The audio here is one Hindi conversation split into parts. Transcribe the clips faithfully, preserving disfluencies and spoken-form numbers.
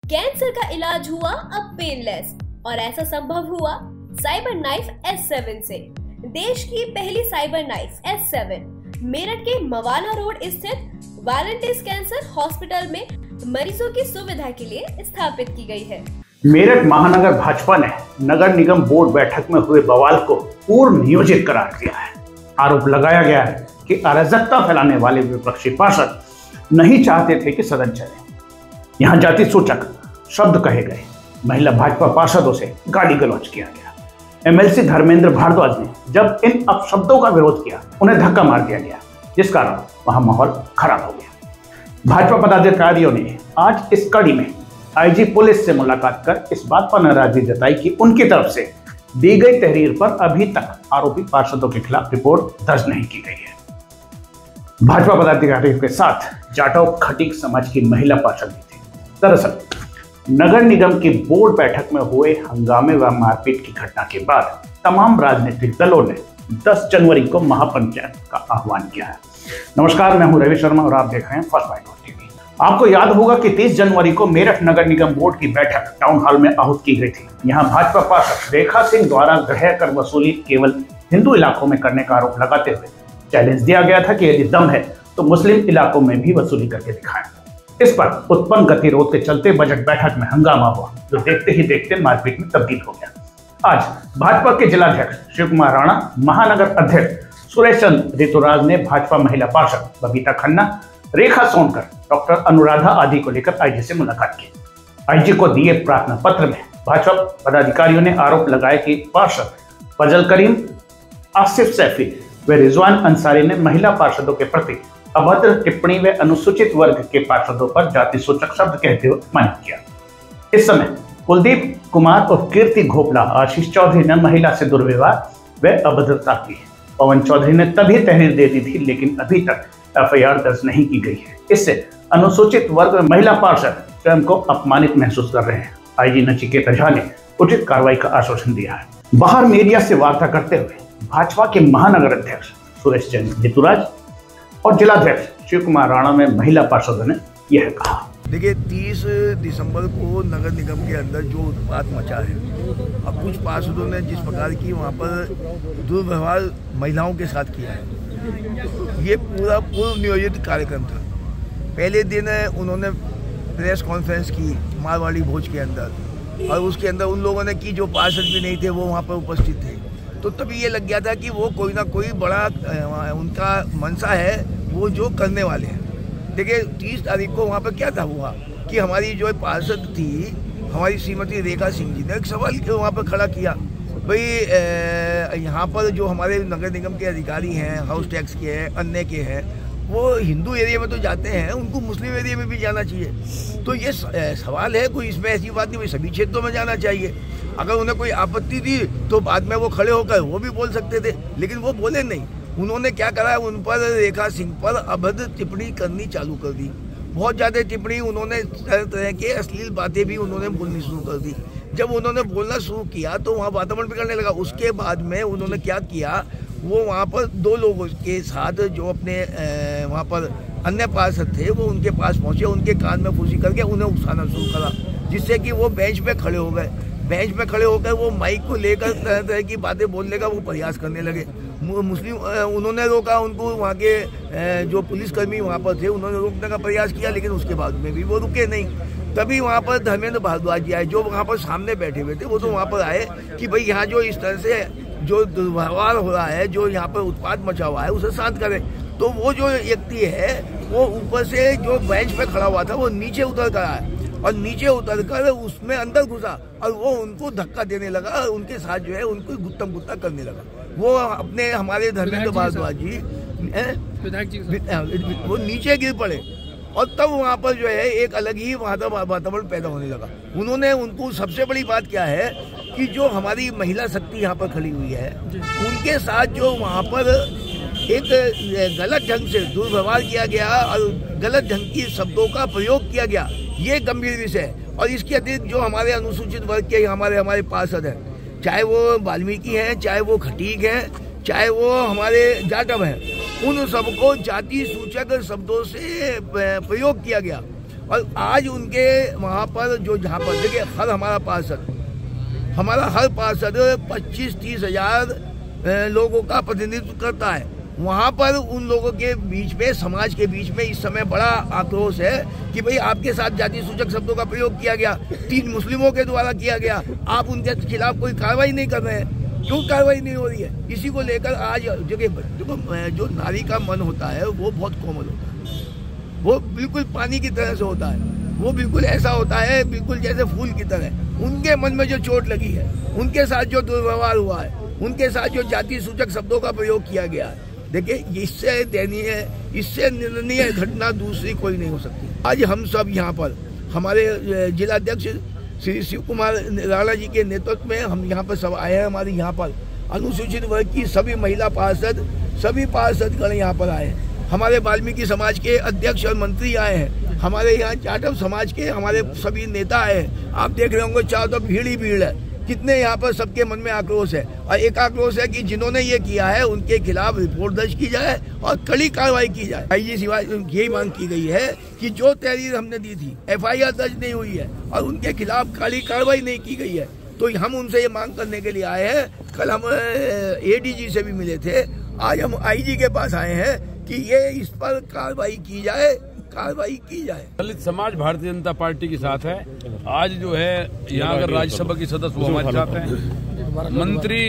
कैंसर का इलाज हुआ अब पेनलेस और ऐसा संभव हुआ साइबर नाइफ एस सेवन से। देश की पहली cyber knife S seven Meerut के मवाना रोड स्थित वालंटिस कैंसर हॉस्पिटल में मरीजों की सुविधा के लिए स्थापित की गई है। मेरठ महानगर भाजपा ने नगर निगम बोर्ड बैठक में हुए बवाल को पूर्व नियोजित करार दिया है। आरोप लगाया गया है कि अराजकता फैलाने वाले विपक्षी पार्षद नहीं चाहते थे कि सदन चले। यहां जाति सूचक शब्द कहे गए, महिला भाजपा पार्षदों से गाली गलौज किया गया। एमएलसी धर्मेंद्र भारद्वाज ने जब इन अपशब्दों का विरोध किया, उन्हें धक्का मार दिया गया, जिस कारण वहां माहौल खराब हो गया। भाजपा पदाधिकारियों ने आज इस कड़ी में आईजी पुलिस से मुलाकात कर इस बात पर नाराजगी जताई कि उनकी तरफ से दी गई तहरीर पर अभी तक आरोपी पार्षदों के खिलाफ रिपोर्ट दर्ज नहीं की गई है। भाजपा पदाधिकारियों के साथ जाटव खटीक समाज की महिला पार्षद भी थी। दरअसल नगर निगम की बोर्ड बैठक में हुए हंगामे व मारपीट की घटना के बाद तमाम राजनीतिक दलों ने दस जनवरी को महापंचायत का आह्वान किया है। नमस्कार, मैं हूं रवि शर्मा और आप देख रहे हैं फर्स्ट बाइट टीवी। आपको याद होगा कि तीस जनवरी को मेरठ नगर निगम बोर्ड की बैठक टाउन हॉल में आहूत की गई थी। यहां भाजपा पार्षद रेखा सिंह द्वारा गृह कर वसूली केवल हिंदू इलाकों में करने का आरोप लगाते हुए चैलेंज दिया गया था कि यदि दम है तो मुस्लिम इलाकों में भी वसूली करके दिखाएं। इस पर उत्पन्न गतिरोध के चलते बजट बैठक में हंगामा हुआ, जो देखते ही देखते मारपीट में तब्दील हो गया। आज भाजपा के जिलाध्यक्ष शिव कुमार राणा, महानगर अध्यक्ष सुरेश चंद्र ऋतुराज ने भाजपा महिला पार्षद बबीता खन्ना, रेखा सोनकर, डॉक्टर अनुराधा आदि को लेकर आईजी से मुलाकात की। आईजी को दिए प्रार्थना पत्र में भाजपा पदाधिकारियों ने आरोप लगाए कि पार्षद फजल करीम, आसिफ सैफी व रिजवान अंसारी ने महिला पार्षदों के प्रति अभद्र टिप्पणी व अनुसूचित वर्ग के पार्षदों पर जाति सूचक शब्द कहते हुए अपमानित किया। इस समय कुलदीप कुमार और कीर्ति घोपला, आशीष चौधरी ने महिला से दुर्व्यवहार व अभद्रता की। पवन चौधरी ने तभी तहरीर दे दी थी, लेकिन अभी तक एफ आई आर दर्ज नहीं की गई है। इससे अनुसूचित वर्ग में महिला पार्षद स्वयं को अपमानित महसूस कर रहे हैं। आईजी नचिकेता झा ने उचित कार्रवाई का आश्वासन दिया है। बाहर मीडिया से वार्ता करते हुए भाजपा के महानगर अध्यक्ष सुरेश चंद्र ऋतुराज और जिलाध्यक्ष शिव कुमार राणा में महिला पार्षदों ने यह कहा। देखिए, तीस दिसंबर को नगर निगम के अंदर जो उत्पात मचा है, अब कुछ पार्षदों ने जिस प्रकार की वहाँ पर दुर्व्यवहार महिलाओं के साथ किया है, ये पूरा पूर्व नियोजित कार्यक्रम था। पहले दिन उन्होंने प्रेस कॉन्फ्रेंस की मारवाड़ी भोज के अंदर, और उसके अंदर उन लोगों ने की जो पार्षद भी नहीं थे वो वहाँ पर उपस्थित थे। तो तभी ये लग गया था कि वो कोई ना कोई बड़ा उनका मंशा है, वो जो करने वाले हैं। देखिए, तीस तारीख को वहाँ पर क्या था हुआ कि हमारी जो पार्षद थी, हमारी श्रीमती रेखा सिंह जी ने एक सवाल वहाँ पर खड़ा किया, भाई यहाँ पर जो हमारे नगर निगम के अधिकारी हैं, हाउस टैक्स के हैं, अन्य के हैं, वो हिंदू एरिया में तो जाते हैं, उनको मुस्लिम एरिया में भी जाना चाहिए। तो ये सवाल है, कोई इसमें ऐसी बात नहीं, सभी क्षेत्रों में जाना चाहिए। अगर उन्हें कोई आपत्ति थी तो बाद में वो खड़े होकर वो भी बोल सकते थे, लेकिन वो बोले नहीं। उन्होंने क्या करा, उन पर रेखा सिंह पर अभद्र टिप्पणी करनी चालू कर दी। बहुत ज़्यादा टिप्पणी, उन्होंने तरह तरह के अश्लील बातें भी उन्होंने बोलनी शुरू कर दी। जब उन्होंने बोलना शुरू किया तो वहाँ वातावरण बिगड़ने लगा। उसके बाद में उन्होंने क्या किया, वो वहाँ पर दो लोगों के साथ जो अपने वहाँ पर अन्य पार्षद थे, वो उनके पास पहुँचे, उनके कान में फूसी करके उन्हें उकसाना शुरू करा, जिससे कि वो बेंच पे खड़े हो गए। बेंच पे खड़े होकर वो माइक को लेकर तरह तरह की बातें बोलने का वो प्रयास करने लगे। मुस्लिम उन्होंने रोका, उनको वहाँ के जो पुलिसकर्मी वहाँ पर थे उन्होंने रोकने का प्रयास किया, लेकिन उसके बाद में भी वो रुके नहीं। तभी वहाँ पर धर्मेंद्र भारद्वाज जी आए, जो वहाँ पर सामने बैठे हुए थे। वो तो वहाँ पर आए कि भाई यहाँ जो इस तरह से जो दुर्व्यवहार हो रहा है, जो यहाँ पर उत्पात मचा हुआ है, उसे शांत करें। तो वो जो व्यक्ति है, वो ऊपर से जो बेंच पे खड़ा हुआ था, वो नीचे उतर कर आया और नीचे उतर कर उसमें अंदर घुसा और वो उनको धक्का देने लगा, और उनके साथ जो है उनको गुत्तम गुत्ता करने लगा। वो अपने हमारे धर्मेंद्र भारद्वाज जी वो नीचे गिर पड़े, और तब वहाँ पर जो है एक अलग ही वातावरण पैदा होने लगा। उन्होंने उनको सबसे बड़ी बात क्या है कि जो हमारी महिला शक्ति यहाँ पर खड़ी हुई है, उनके साथ जो वहाँ पर एक गलत ढंग से दुर्व्यवहार किया गया और गलत ढंग की शब्दों का प्रयोग किया गया, ये गंभीर विषय है। और इसके अतिरिक्त जो हमारे अनुसूचित वर्ग के हमारे हमारे पार्षद हैं, चाहे वो वाल्मीकि हैं, चाहे वो खटीक हैं, चाहे वो हमारे जाटव हैं, उन सबको जाति सूचक शब्दों से प्रयोग किया गया। और आज उनके वहाँ पर जो जहाँ पर देखिए हर हमारा पार्षद हमारा हर पार्षद पच्चीस तीस हजार लोगों का प्रतिनिधित्व करता है। वहाँ पर उन लोगों के बीच में, समाज के बीच में इस समय बड़ा आक्रोश है कि भाई आपके साथ जाति सूचक शब्दों का प्रयोग किया गया, तीन मुस्लिमों के द्वारा किया गया, आप उनके खिलाफ कोई कार्रवाई नहीं कर रहे हैं। क्यों कार्रवाई नहीं हो रही है? इसी को लेकर आज जो जो नारी का मन होता है वो बहुत कोमल होता है, वो बिल्कुल पानी की तरह से होता है, वो बिल्कुल ऐसा होता है बिल्कुल जैसे फूल की तरह। उनके मन में जो चोट लगी है, उनके साथ जो दुर्व्यवहार हुआ है, उनके साथ जो जाति सूचक शब्दों का प्रयोग किया गया है, देखिए इससे दयनीय, इससे निंदनीय घटना दूसरी कोई नहीं हो सकती। आज हम सब यहाँ पर हमारे जिलाध्यक्ष श्री शिव कुमार राणा जी के नेतृत्व में हम यहाँ पर सब आए हैं। हमारे यहाँ पर अनुसूचित वर्ग की सभी महिला पार्षद, सभी पार्षदगण यहाँ पर आए हैं। हमारे वाल्मीकि समाज के अध्यक्ष और मंत्री आए हैं। हमारे यहाँ जाटव समाज के हमारे सभी नेता आए हैं। आप देख रहे होंगे चारों तरफ भीड़ ही भीड़ है। कितने यहाँ पर सबके मन में आक्रोश है, और एक आक्रोश है कि जिन्होंने ये किया है उनके खिलाफ रिपोर्ट दर्ज की जाए और कड़ी कार्रवाई की जाए। आईजी सिवाय यही मांग की गई है कि जो तहरीर हमने दी थी, एफआईआर दर्ज नहीं हुई है और उनके खिलाफ कड़ी कार्रवाई नहीं की गई है, तो हम उनसे ये मांग करने के लिए आए हैं। कल हम एडीजी से भी मिले थे, आज हम आईजी के पास आए हैं कि ये इस पर कार्रवाई की जाए, कार्रवाई की जाए। दलित समाज भारतीय जनता पार्टी के साथ है। आज जो है यहाँ अगर राज्यसभा की सदस्य वो हमारे साथ हैं, मंत्री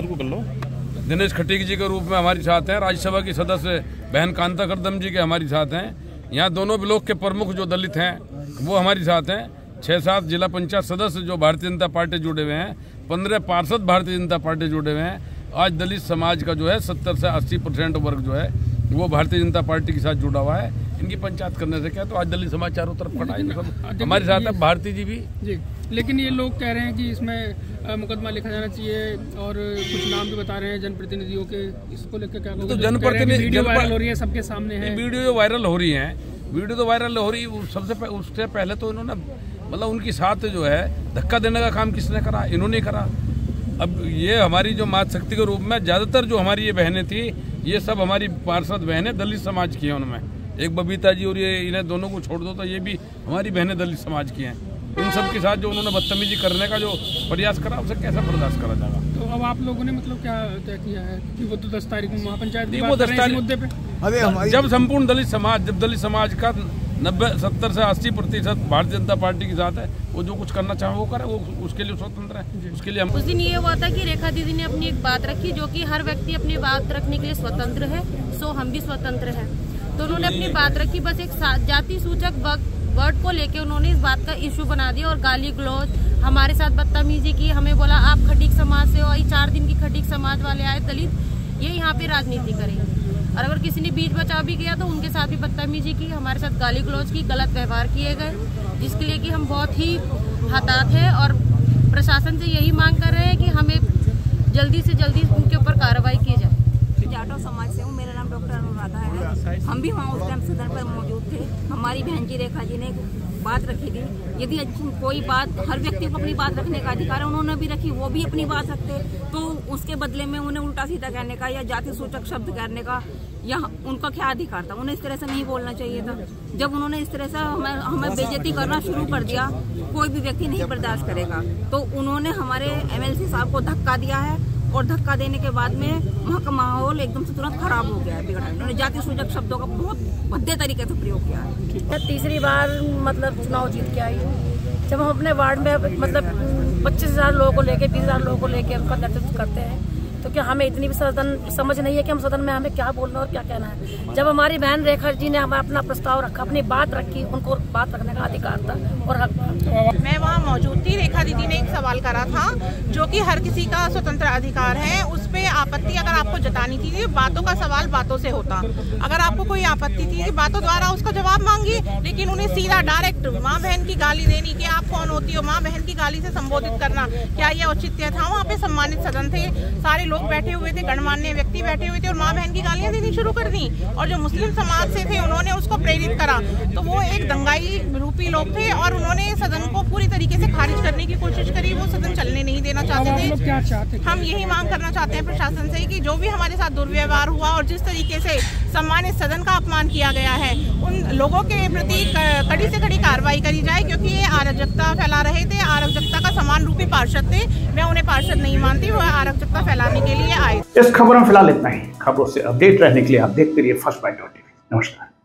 दिनेश खटीक जी के रूप में हमारे साथ हैं, राज्यसभा की सदस्य बहन कांता करदम जी के हमारे साथ हैं। यहाँ दोनों ब्लॉक के प्रमुख जो दलित हैं वो हमारे साथ हैं। छह सात जिला पंचायत सदस्य जो भारतीय जनता पार्टी जुड़े हुए हैं, पंद्रह पार्षद भारतीय जनता पार्टी जुड़े हुए हैं। आज दलित समाज का जो है सत्तर से अस्सी परसेंट वर्ग जो है वो भारतीय जनता पार्टी के साथ जुड़ा हुआ है। इनकी पंचायत करने से क्या, तो आज दलित समाज चारों तरफ खड़ा है, सब हमारे साथ है। भारती जी भी जी, लेकिन ये लोग कह रहे हैं कि इसमें मुकदमा लिखा जाना चाहिए और कुछ नाम भी बता रहे हैं जनप्रतिनिधियों के। इसको लेकर क्या तो जनप्रतिनिधि वीडियो वायरल हो रही है, सबके सामने है वीडियो जो वायरल हो रही है, वीडियो तो वायरल हो रही है। सबसे उससे पहले तो इन्होंने मतलब उनकी साथ जो है धक्का देने का काम किसने करा? इन्होंने करा। अब ये हमारी जो मातृ शक्ति के रूप में ज्यादातर जो हमारी ये बहनें थी, ये सब हमारी पार्षद बहनें दलित समाज की हैं। उनमें एक बबीता जी और ये इन्हें दोनों को छोड़ दो तो ये भी हमारी बहनें दलित समाज की हैं। इन सब के साथ जो उन्होंने बदतमीजी करने का जो प्रयास करा, उसे कैसा बर्दाश्त करा जाएगा? तो अब आप लोगों ने मतलब क्या तय किया है कि वो तो दस तारीख में महापंचायत की वो दस तारीख मुद्दे पे अरे हमारी जब संपूर्ण दलित समाज जब दलित समाज का नब्बे सत्तर से अस्सी प्रतिशत भारतीय जनता पार्टी के साथ है, वो जो कुछ करना चाहे वो करे, वो उसके लिए स्वतंत्र है। उसके लिए हम उस दिन ये हुआ था कि रेखा दीदी ने अपनी एक बात रखी, जो कि हर व्यक्ति अपनी बात रखने के लिए स्वतंत्र है, सो हम भी स्वतंत्र हैं। तो उन्होंने अपनी बात रखी, बस एक जाति सूचक वर्ड को लेके उन्होंने इस बात का इशू बना दिया और गाली गलौज, हमारे साथ बदतमीजी की। हमें बोला आप खटीक समाज से हो, चार दिन की खटीक समाज वाले आए दलित, ये यहाँ पे राजनीति करेंगे। और अगर किसी ने बीच बचाव भी किया तो उनके साथ भी बदतमीजी की, हमारे साथ गाली गलौज की, गलत व्यवहार किए गए, जिसके लिए कि हम बहुत ही हताहत हैं और प्रशासन से यही मांग कर रहे हैं कि हमें जल्दी से जल्दी उनके ऊपर कार्रवाई की जाए। जाटव समाज से हूँ, मेरा नाम डॉक्टर अनुराधा है। हम भी वहाँ उस टाइम सदन पर मौजूद थे। हमारी बहन जी रेखा जी ने बात रखी थी, यदि कोई बात, हर व्यक्ति को अपनी बात रखने का अधिकार है, उन्होंने भी रखी, वो भी अपनी बात रखते, तो उसके बदले में उन्हें उल्टा सीधा कहने का या जाति सूचक शब्द कहने का या उनका क्या अधिकार था? उन्हें इस तरह से नहीं बोलना चाहिए था। जब उन्होंने इस तरह से हमें हमें बेइज्जती करना शुरू कर दिया, कोई भी व्यक्ति नहीं बर्दाश्त करेगा। तो उन्होंने हमारे एमएलसी साहब को धक्का दिया है और धक्का देने के बाद में वहाँ का माहौल एकदम से तुरंत खराब हो गया है, बिगड़ा है। उन्होंने जाति सूचक शब्दों का बहुत भद्दे तरीके से प्रयोग किया है। तीसरी बार मतलब चुनाव जीत के आई हूँ। जब हम अपने वार्ड में मतलब पच्चीस हजार लोगों को लेके बीस हजार लोगों को लेके उनका नेतृत्व करते हैं, तो क्या हमें इतनी भी सदन समझ नहीं है कि हम सदन में हमें क्या बोलना और क्या कहना है? जब हमारी बहन रेखा जी ने हमें अपना प्रस्ताव रखा, अपनी बात रखी, उनको बात रखने का अधिकार था और हक था। मैं वहाँ मौजूद थी। रेखा दीदी ने एक सवाल करा था, जो कि हर किसी का स्वतंत्र अधिकार है, उस पे आपत्ति अगर आपको जतानी थी, बातों का सवाल बातों से होता। अगर आपको कोई आपत्ति थी, बातों द्वारा उसका जवाब मांगी, लेकिन उन्हें सीधा डायरेक्ट माँ बहन की गाली देनी कि आप कौन होती हो, माँ बहन की गाली से संबोधित करना, क्या ये औचित्य था? वहाँ पे सम्मानित सदन थे, सारे लोग बैठे हुए थे, गणमान्य व्यक्ति बैठे हुए थे और माँ बहन की गालियां देनी शुरू कर दी। और जो मुस्लिम समाज से थे उन्होंने उसको प्रेरित करा, तो वो एक दंगाई रूपी लोग थे और उन्होंने सदन को पूरी तरीके से खारिज करने की कोशिश करी। वो सदन चलने नहीं देना चाहते। चाहते आप लोग क्या चाहते थे, हैं? हम यही मांग करना चाहते हैं प्रशासन से कि जो भी हमारे साथ दुर्व्यवहार हुआ और जिस तरीके से सम्मानित सदन का अपमान किया गया है, उन लोगों के प्रति कड़ी से कड़ी कार्रवाई करी जाए, क्योंकि ये अराजकता फैला रहे थे। अराजकता का समान रूपी पार्षद थे, मैं उन्हें पार्षद नहीं मानती, वो अराजकता फैलाने के लिए आए। इस खबर में फिलहाल इतना ही। खबरों से अपडेट रहने के लिए आप देखते रहिए फर्स्ट बाइट डॉट टीवी। नमस्कार।